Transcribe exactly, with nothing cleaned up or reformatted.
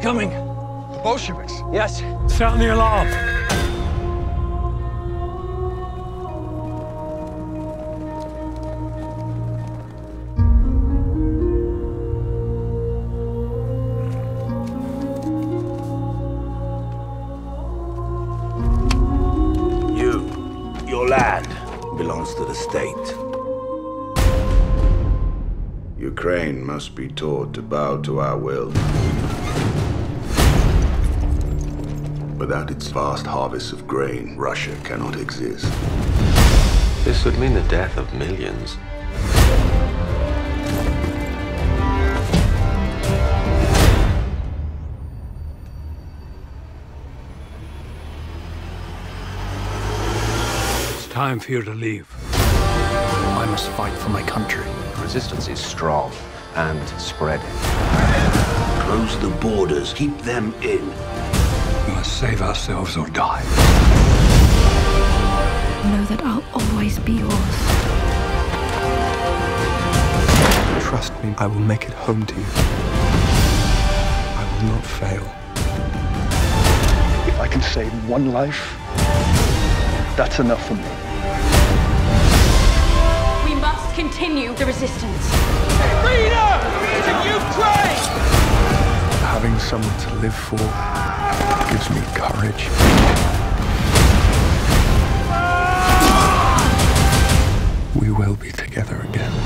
coming. The Bolsheviks? Yes. Sound the alarm. You, your land belongs to the state. Ukraine must be taught to bow to our will. Without its vast harvests of grain, Russia cannot exist. This would mean the death of millions. It's time for you to leave. I must fight for my country. Resistance is strong and spreading. Close the borders, keep them in. We must save ourselves or die. Know that I'll always be yours. Trust me, I will make it home to you. I will not fail. If I can save one life, that's enough for me. We must continue the resistance. Freedom to Ukraine! Having someone to live for gives me courage. We will be together again.